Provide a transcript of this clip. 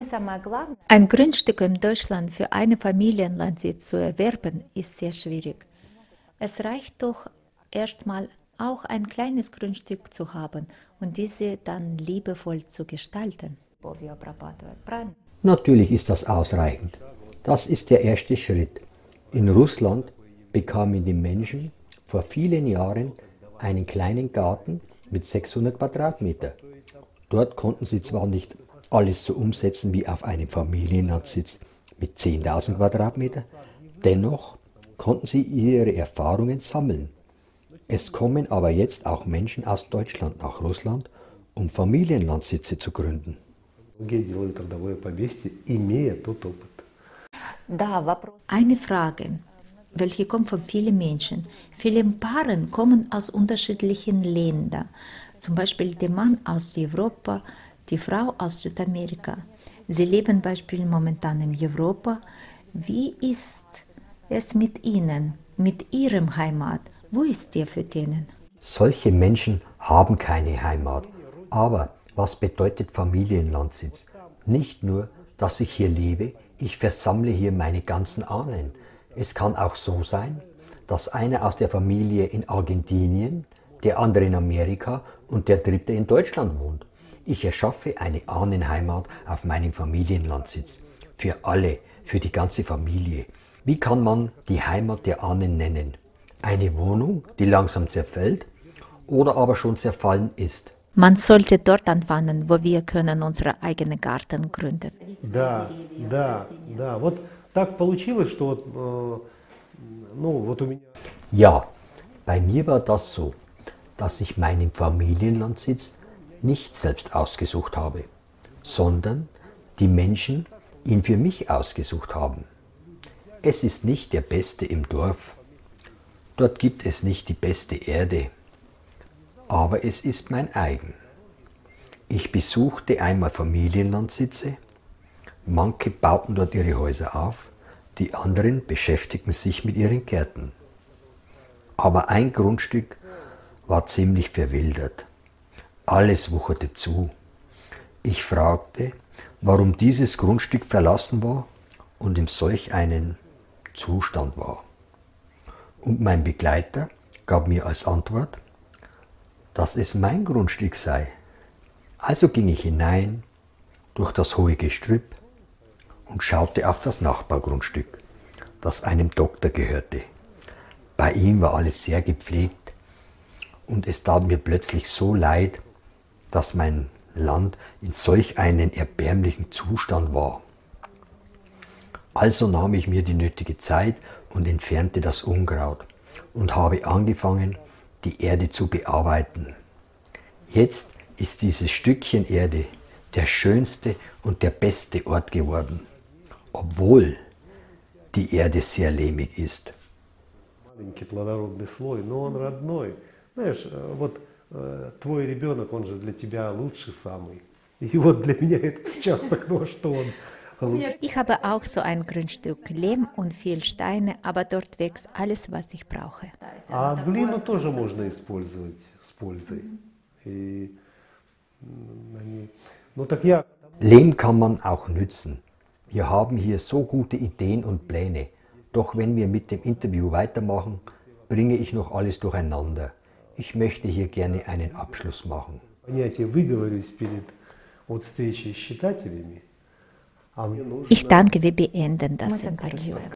Ein Grundstück in Deutschland für einen Familienlandsitz zu erwerben, ist sehr schwierig. Es reicht doch erstmal auch ein kleines Grundstück zu haben und diese dann liebevoll zu gestalten. Natürlich ist das ausreichend. Das ist der erste Schritt. In Russland bekamen die Menschen vor vielen Jahren einen kleinen Garten mit 600 Quadratmeter. Dort konnten sie zwar nicht alles so umsetzen wie auf einem Familienlandsitz mit 10.000 Quadratmeter, dennoch konnten sie ihre Erfahrungen sammeln. Es kommen aber jetzt auch Menschen aus Deutschland nach Russland, um Familienlandsitze zu gründen. Eine Frage, welche kommt von vielen Menschen. Viele Paare kommen aus unterschiedlichen Ländern, zum Beispiel der Mann aus Europa, die Frau aus Südamerika. Sie leben beispielsweise momentan in Europa. Wie ist es mit ihnen, mit ihrem Heimat? Wo ist der für denen? Solche Menschen haben keine Heimat. Aber was bedeutet Familienlandsitz? Nicht nur, dass ich hier lebe, ich versammle hier meine ganzen Ahnen. Es kann auch so sein, dass einer aus der Familie in Argentinien, der andere in Amerika und der dritte in Deutschland wohnt. Ich erschaffe eine Ahnenheimat auf meinem Familienlandsitz. Für alle, für die ganze Familie. Wie kann man die Heimat der Ahnen nennen? Eine Wohnung, die langsam zerfällt oder aber schon zerfallen ist. Man sollte dort anfangen, wo wir können unseren eigenen Garten gründen. Да, да, да. Вот так получилось, что вот у меня. Ja, bei mir war das so, dass ich meinen Familienlandsitz nicht selbst ausgesucht habe, sondern die Menschen ihn für mich ausgesucht haben. Es ist nicht der Beste im Dorf. Dort gibt es nicht die beste Erde. Aber es ist mein eigen. Ich besuchte einmal Familienlandsitze. Manche bauten dort ihre Häuser auf, die anderen beschäftigten sich mit ihren Gärten. Aber ein Grundstück war ziemlich verwildert. Alles wucherte zu. Ich fragte, warum dieses Grundstück verlassen war und in solch einem Zustand war. Und mein Begleiter gab mir als Antwort, dass es mein Grundstück sei. Also ging ich hinein durch das hohe Gestrüpp und schaute auf das Nachbargrundstück, das einem Doktor gehörte. Bei ihm war alles sehr gepflegt und es tat mir plötzlich so leid, dass mein Land in solch einen erbärmlichen Zustand war. Also nahm ich mir die nötige Zeit und entfernte das Unkraut und habe angefangen, die Erde zu bearbeiten. Jetzt ist dieses Stückchen Erde der schönste und der beste Ort geworden, obwohl die Erde sehr lehmig ist. Маленький плодородный слой, но он родной. Знаешь, вот твой ребенок, он же для тебя лучший самый. И вот для меня этот участок, ну а что он лучше? Ich habe auch so ein Grundstück, Lehm und viel Steine, aber dort wächst alles, was ich brauche. А глину тоже можно использовать с пользой. Ну так я. Lehm kann man auch nützen. Wir haben hier so gute Ideen und Pläne. Doch wenn wir mit dem Interview weitermachen, bringe ich noch alles durcheinander. Ich möchte hier gerne einen Abschluss machen. Понятие выговорюсь перед вот встречей с читателями. Ich danke, wir beenden das Interview.